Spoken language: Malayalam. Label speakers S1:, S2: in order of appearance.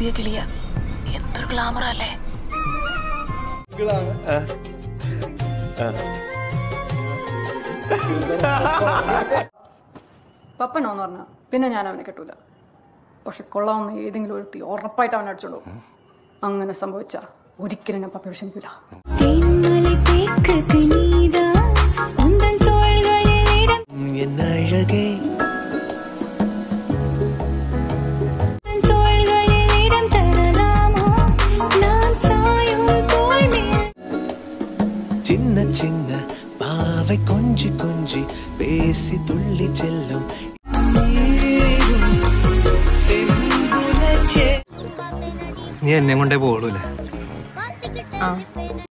S1: പുതിയ കിളിയ. എന്തൊരു ഗ്ലാമർ അല്ലേ?
S2: പപ്പനോന്ന് പറഞ്ഞ പിന്നെ ഞാൻ അവനെ കെട്ടൂല. പക്ഷെ കൊള്ളാവുന്ന ഏതെങ്കിലും ഒരുത്തി ഉറപ്പായിട്ട് അവനെ അടിച്ചോളൂ. അങ്ങനെ സംഭവിച്ച ഒരിക്കലും ഞാൻ പപ്പയോട് ക്ഷമിക്കൂല.
S3: சின்ன சின்ன பாவை கொஞ்சி கொஞ்சி பேசி துள்ளி செல்லும் നീ എന്നെ കൊണ്ടേ പോളൂല്ലേ?